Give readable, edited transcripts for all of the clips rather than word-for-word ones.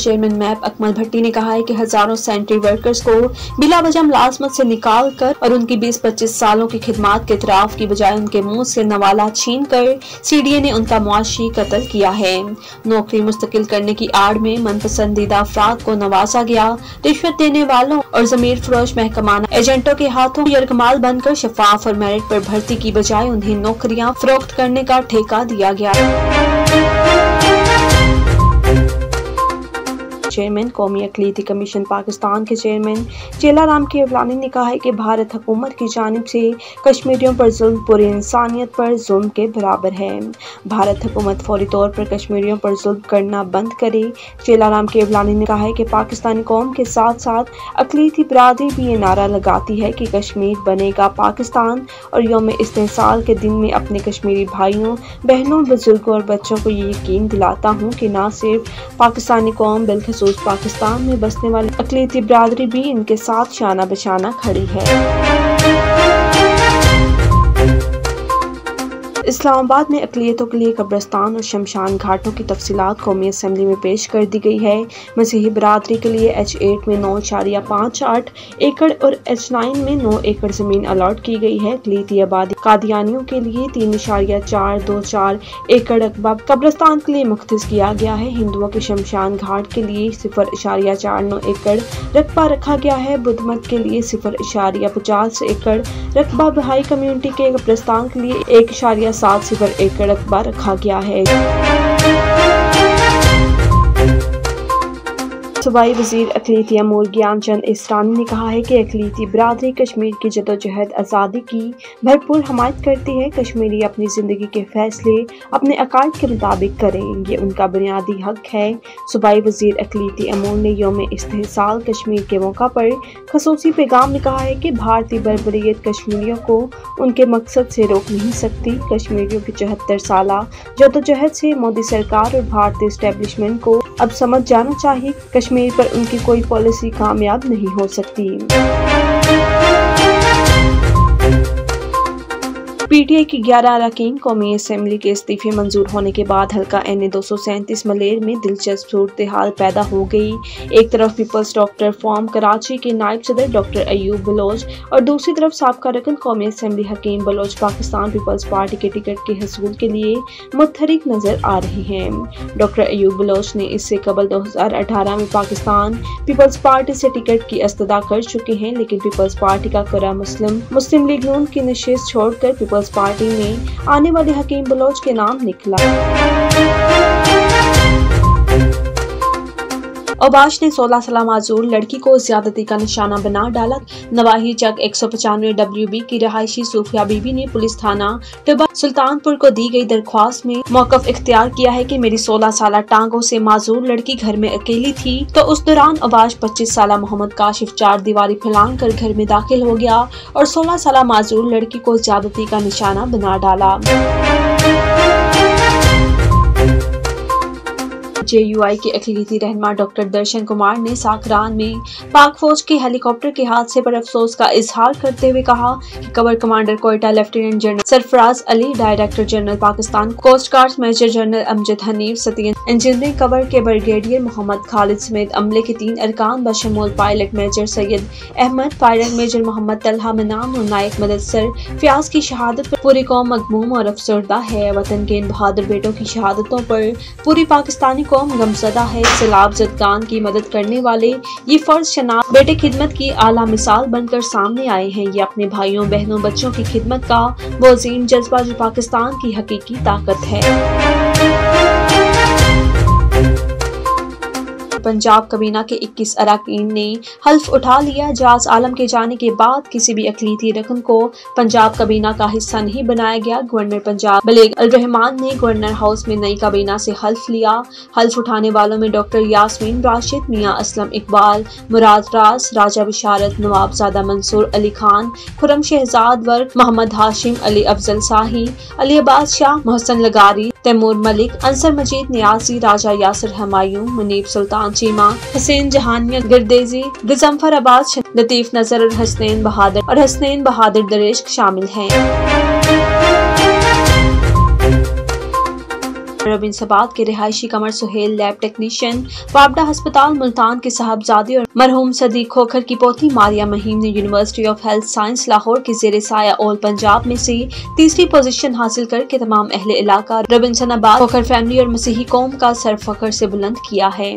Chairman map Akmal भट्टी ने कहा है कि हजारों सैनिटरी वर्कर्स को बिला वजह मुलाजमत से निकाल कर और उनकी 20-25 सालों की खिदमत के इतराफ की बजाय उनके मुंह से नवाला छीन कर सीडीए ने उनका मुआशी कत्ल किया है। नौकरी मुस्तकिल करने की आड़ में मनपसंदीदा अफराद को नवाजा गया। रिश्वत देने वालों और जमीर फरोश महकमाना एजेंटों के हाथों यरगमाल बनकर शफाफ और मेरिट पर भर्ती की बजाय उन्हें नौकरियां फरोख्त करने का ठेका दिया गया। चेयरमैन कौमी अक़लीती कमीशन पाकिस्तान के चेयरमैन चेलाराम केवलानी ने कहा है कि भारत हुकूमत की जानिब से कश्मीरियों पर जुल्म पूरी इंसानियत पर जुल्म के बराबर है। भारत हुकूमत फौरी तौर पर कश्मीरियों पर जुल्म करना बंद करे। चेलाराम केवलानी ने कहा है कि पाकिस्तानी कौम के साथ साथ अक़लीती बरादरी भी ये नारा लगाती है कि कश्मीर बनेगा पाकिस्तान और यौम इस्तेसाल के दिन में अपने कश्मीरी भाइयों बहनों बुजुर्गों और बच्चों को ये यकीन दिलाता हूँ कि न सिर्फ पाकिस्तानी कौम बल्कि पाकिस्तान में बसने वाली अक़लीती बरादरी भी इनके साथ शाना बशाना खड़ी है। इस्लामाबाद में अक़लियतों के लिए कब्रिस्तान और शमशान घाटों की तफसीलात कौमी असम्बली में पेश कर दी गई है। मसीही बरादरी के लिए H8 में 9.58 एकड़ और H9 में 9 एकड़ जमीन अलॉट की गई है। अक़लीती आबादी कादियानियों के लिए 3.424 एकड़ रकबा कब्रिस्तान के लिए मुख्तस किया गया है। हिंदुओं के शमशान घाट के लिए 0.49 एकड़ रकबा रखा गया है। बुद्ध मत के लिए 0.50 एकड़ रकबा, बहाई कम्युनिटी के कब्रिस्तान के लिए 1.70 एकड़ रकबा रखा गया है। सूबाई वज़ीर अक़लीती अमूर ज्ञान चंद इसरानी ने कहा है कि अक़लीती बरादरी कश्मीर की जदोजहद आज़ादी की भरपूर हमायत करती है। कश्मीरी अपनी ज़िंदगी के फैसले अपने अकायद के मुताबिक करें, ये उनका बुनियादी हक है। सूबाई वज़ीर अक़लीती अमूर ने यौम इस्तेसाल कश्मीर के मौका पर ख़ुसूसी पैगाम में कहा है कि भारतीय बर्बरियत कश्मीरियों को उनके मकसद से रोक नहीं सकती। कश्मीरियों की 74 साला जदोजहद से मोदी सरकार और भारतीय इस्टेब्लिशमेंट को अब समझ जाना चाहिए कश्मीर पर उनकी कोई पॉलिसी कामयाब नहीं हो सकती। पीटीआई की 11 अरकान कौमी असम्बली के इस्तीफे मंजूर होने के बाद हल्का NA 237 मलेर में दिलचस्प सूरत हाल पैदा हो गई। एक तरफ पीपल्स डॉक्टर फॉर्म कराची के नायब सदर डॉक्टर अयूब बलोच और दूसरी तरफ साबका रकन कौमी assembly Hakim Baloch Pakistan Peoples Party के टिकट के हसूल के लिए मुतहरिक नजर आ रहे हैं। डॉक्टर अयूब बलोच ने इससे कबल 2018 में पाकिस्तान पीपल्स पार्टी से टिकट की इस्तदा कर चुके हैं, लेकिन पीपल्स पार्टी का करा मुस्लिम लीग नून की नशिस्त छोड़कर पीपल्स पार्टी में आने वाले हकीम बलोच के नाम निकला। अबाश ने 16 साल माजूर लड़की को ज्यादती का निशाना बना डाला। नवाही चक 195 WB की रहायशी सूफिया बीबी ने पुलिस थाना टिब्बा सुल्तानपुर को दी गई दरख्वास्त में मौकफ इख्तियार किया है कि मेरी 16 साल टांगों से माजूर लड़की घर में अकेली थी तो उस दौरान अबाश 25 साल मोहम्मद काशिफ 4 दीवारी फैलान कर घर में दाखिल हो गया और 16 साल माजूर लड़की को ज्यादती का निशाना बना डाला। JUI के अक़लीती रहनुमा डॉक्टर दर्शन कुमार ने साकरान में पाक फौज के हेलीकॉप्टर के हादसे पर अफसोस का इजहार करते हुए कहा कि corps commander Quetta lieutenant general Sarfraz Ali, director general Pakistan coast guard major general Amjad Hanif, सतीन इंजीनियरिंग कवर के ब्रिगेडियर मोहम्मद खालिद समेत अमले के 3 अरकान बशमूल pilot major Syed Ahmad, pilot major Mohammad Talha Manan और नायक मददसर फयाज की शहादत पर पूरी कौम मगमूम और अफसरदा है। वतन के इन बहादुर बेटों की शहादतों पर पूरी पाकिस्तानी कौम गमज़दा है। सैलाब ज़दगान की मदद करने वाले ये फर्ज शनाब बेटे खिदमत की आला मिसाल बनकर सामने आए हैं। ये अपने भाइयों बहनों बच्चों की खिदमत का वो अज़ीम जज्बा जो पाकिस्तान की हकीकी ताकत है। पंजाब कबीना के 21 अरकान ने हल्फ उठा लिया। जहाज आलम के जाने के बाद किसी भी अक़लीती रकन को पंजाब कबीना का हिस्सा नहीं बनाया गया। गवर्नर पंजाब बलेग अल रहमान ने गवर्नर हाउस में नई कबीना से हल्फ लिया। हल्फ उठाने वालों में डॉक्टर यास्मीन राशिद, मियां असलम इकबाल, मुराद राज, राजा बिशारत, नवाबजादा मंसूर अली खान, खुरम शहजाद वर्क, मोहम्मद हाशिम, अली अफजल शाही, अली अब्बास शाह, मोहसन लगारी, तैमूर मलिक, अंसर मजीद नियाजी, राजा यासिर हमायूं, मुनीब सुल्तान चीमा, हुसैन जहानिया गिरदेजी, गजम्फर अब्बास, लतीफ नजर और हसनैन बहादुर दरेश शामिल हैं। रबिन्साबाद के रिहायशी कमर सुहेल लैब टेक्नीशियन, वापडा अस्पताल मुल्तान के साहबजादे और मरहूम सदीक खोखर की पोती मारिया महीम ने university of health science Lahore के जेर साया ऑल पंजाब में से तीसरी पोजीशन हासिल करके तमाम अहले इलाका रबिन्साबाद खोखर फैमिली और मसीही कौम का सर फख्र से बुलंद किया है।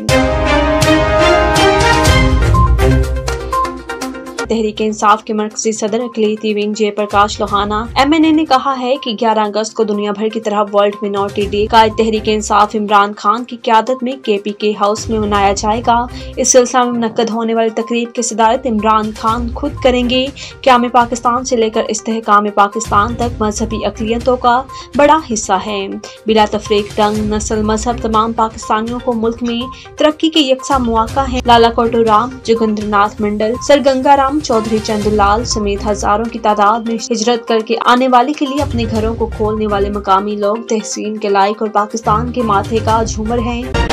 तहरीक इंसाफ के मरकजी सदर अकलीती विंग जयप्रकाश लोहाना MNA ने कहा है कि 11 अगस्त को दुनिया भर की तरह वर्ल्ड मिनॉरिटी डे कायद तहरीक इंसाफ इमरान खान की क़यादत में KPK हाउस में मनाया जाएगा। इस सिलसिले में मुनक्कद होने वाली तकरीब की सदारत इमरान खान खुद करेंगे। क़याम पाकिस्तान से लेकर इस्तेहकाम पाकिस्तान तक मजहबी अक़लियतों का बड़ा हिस्सा है। बिला तफरीक रंग, नस्ल, मजहब तमाम पाकिस्तानियों को मुल्क में तरक्की के यकसा मौका है। लाला कोटू राम, जोगिंद्रनाथ मंडल, सर गंगा राम चौधरी, चंदूलाल समेत हजारों की तादाद में हिजरत करके आने वाले के लिए अपने घरों को खोलने वाले मकामी लोग तहसीन के लायक और पाकिस्तान के माथे का झूमर हैं।